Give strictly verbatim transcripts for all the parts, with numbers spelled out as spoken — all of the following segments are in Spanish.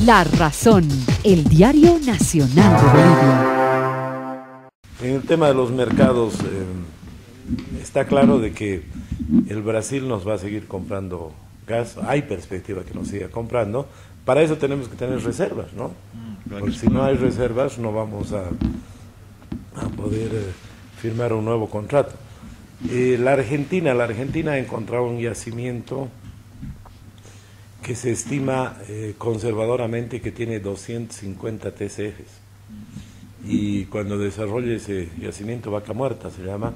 La Razón, el diario nacional de Bolivia. En el tema de los mercados, eh, está claro de que el Brasil nos va a seguir comprando gas, hay perspectiva que nos siga comprando, para eso tenemos que tener reservas, ¿no? Porque si no hay reservas no vamos a, a poder eh, firmar un nuevo contrato. Eh, la Argentina, la Argentina ha encontrado un yacimiento que se estima eh, conservadoramente que tiene doscientos cincuenta T C Fs. Y cuando desarrolle ese yacimiento, Vaca Muerta se llama,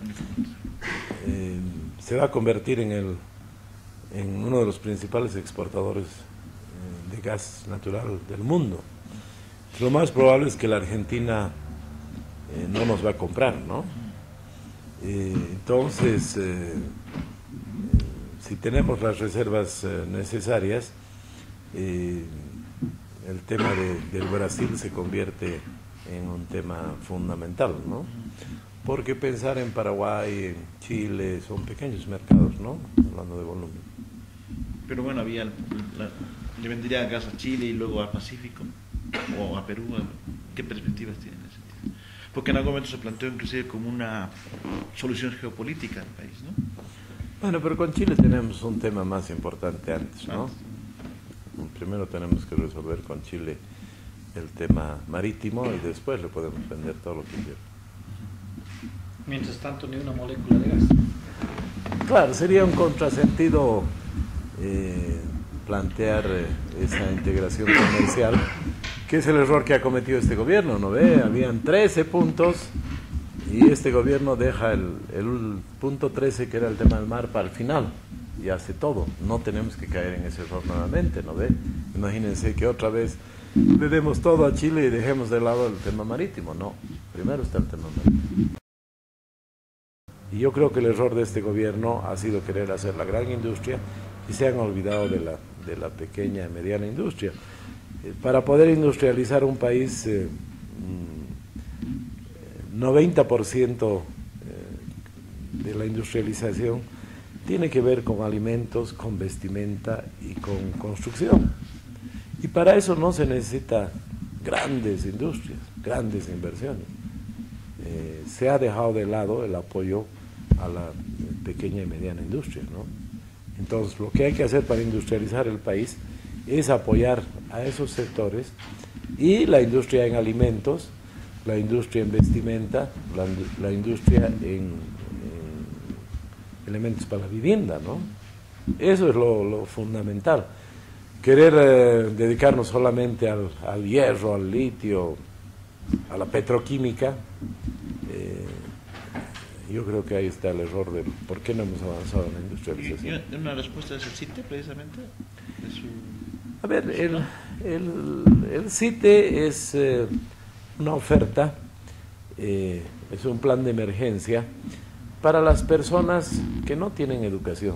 eh, se va a convertir en, el, en uno de los principales exportadores eh, de gas natural del mundo. Lo más probable es que la Argentina eh, no nos va a comprar, ¿no? Eh, entonces, eh, si tenemos las reservas eh, necesarias, eh, el tema de, del Brasil se convierte en un tema fundamental, ¿no? Porque pensar en Paraguay, en Chile, son pequeños mercados, ¿no? Hablando de volumen. Pero bueno, había la, le vendría gas a Chile y luego al Pacífico o a Perú. ¿Qué perspectivas tienen en ese sentido? Porque en algún momento se planteó inclusive como una solución geopolítica del país, ¿no? Bueno, pero con Chile tenemos un tema más importante antes, ¿no? Primero tenemos que resolver con Chile el tema marítimo y después le podemos vender todo lo que quiera. Mientras tanto, ni una molécula de gas. Claro, sería un contrasentido eh, plantear eh, esa integración comercial, que es el error que ha cometido este gobierno, ¿no ve? Habían trece puntos y este gobierno deja el, el punto trece, que era el tema del mar, para el final y hace todo. No tenemos que caer en ese error nuevamente, ¿no ve? Imagínense que otra vez le demos todo a Chile y dejemos de lado el tema marítimo. No, primero está el tema marítimo. Y yo creo que el error de este gobierno ha sido querer hacer la gran industria y se han olvidado de la, de la pequeña y mediana industria. Eh, para poder industrializar un país, eh, noventa por ciento eh, de la industrialización tiene que ver con alimentos, con vestimenta y con construcción. Y para eso no se necesita grandes industrias, grandes inversiones. Eh, se ha dejado de lado el apoyo a la pequeña y mediana industria, ¿no? Entonces, lo que hay que hacer para industrializar el país es apoyar a esos sectores, y la industria en alimentos, la industria en vestimenta, la, la industria en, en elementos para la vivienda, ¿no? Eso es lo, lo fundamental. Querer eh, dedicarnos solamente al, al hierro, al litio, a la petroquímica, eh, yo creo que ahí está el error de por qué no hemos avanzado en la industrialización. ¿Y una respuesta es el CITE, precisamente? ¿De su... A ver, el, el, el CITE es eh, una oferta, eh, es un plan de emergencia para las personas que no tienen educación.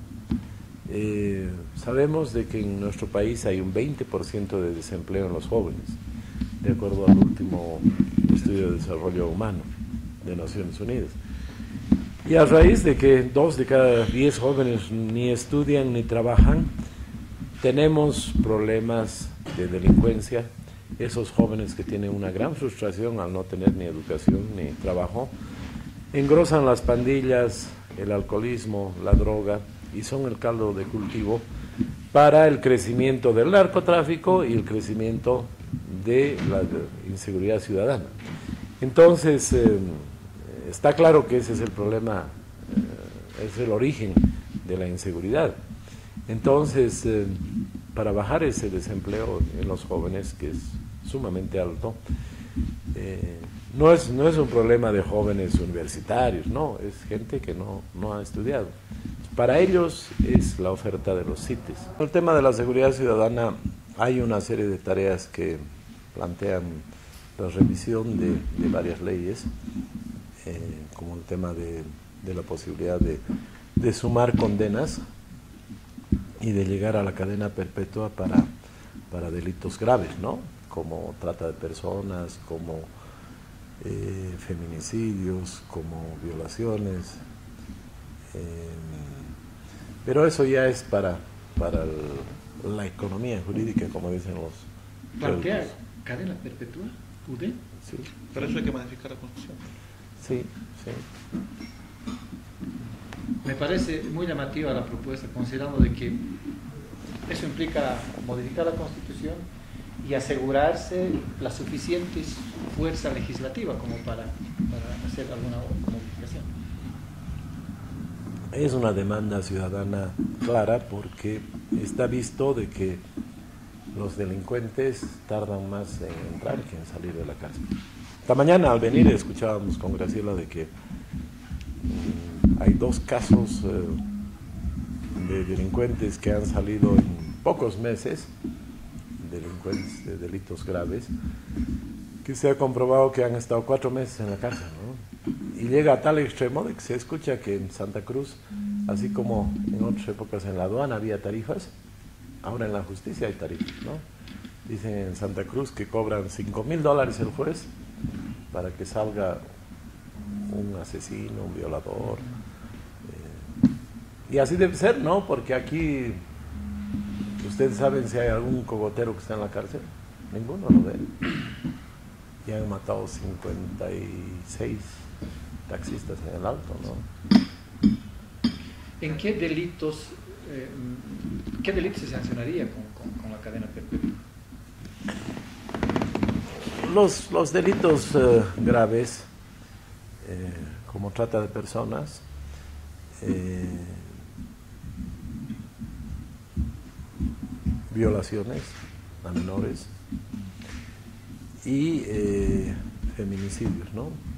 Eh, sabemos de que en nuestro país hay un veinte por ciento de desempleo en los jóvenes, de acuerdo al último estudio de desarrollo humano de Naciones Unidas. Y a raíz de que dos de cada diez jóvenes ni estudian ni trabajan, tenemos problemas de delincuencia. Esos jóvenes que tienen una gran frustración al no tener ni educación ni trabajo, engrosan las pandillas, el alcoholismo, la droga, y son el caldo de cultivo para el crecimiento del narcotráfico y el crecimiento de la inseguridad ciudadana. Entonces, eh, está claro que ese es el problema, eh, es el origen de la inseguridad. Entonces, eh, para bajar ese desempleo en los jóvenes, que es sumamente alto, eh, no es, no es un problema de jóvenes universitarios, no, es gente que no, no ha estudiado. Para ellos es la oferta de los CITES. El tema de la seguridad ciudadana, hay una serie de tareas que plantean la revisión de, de varias leyes, eh, como el tema de, de la posibilidad de, de sumar condenas y de llegar a la cadena perpetua para, para delitos graves, ¿no? Como trata de personas, como eh, feminicidios, como violaciones. Eh, pero eso ya es para, para el, la economía jurídica, como dicen los, ¿Plantea cadena perpetua? ¿U D? Sí, Para eso hay que modificar la Constitución. sí, sí. Me parece muy llamativa la propuesta, considerando de que eso implica modificar la Constitución y asegurarse la suficiente fuerza legislativa como para, para hacer alguna modificación. Es una demanda ciudadana clara porque está visto de que los delincuentes tardan más en entrar que en salir de la cárcel. Esta mañana al venir escuchábamos con Graciela de que mmm, hay dos casos eh, de delincuentes que han salido en pocos meses, delincuentes de delitos graves, que se ha comprobado que han estado cuatro meses en la cárcel, ¿no? Y llega a tal extremo de que se escucha que en Santa Cruz, así como en otras épocas en la aduana había tarifas, ahora en la justicia hay tarifas, ¿no? Dicen en Santa Cruz que cobran cinco mil dólares el juez para que salga un asesino, un violador. Eh, y así debe ser, ¿no? Porque aquí, ustedes saben si hay algún cogotero que está en la cárcel. Ninguno lo ve. Y han matado cincuenta y seis taxistas en el Alto, ¿no? ¿En qué delitos, eh, qué delitos se sancionaría con, con, con la cadena perpetua? Los, los delitos eh, graves, eh, como trata de personas, eh, violaciones a menores y eh, feminicidios, ¿no?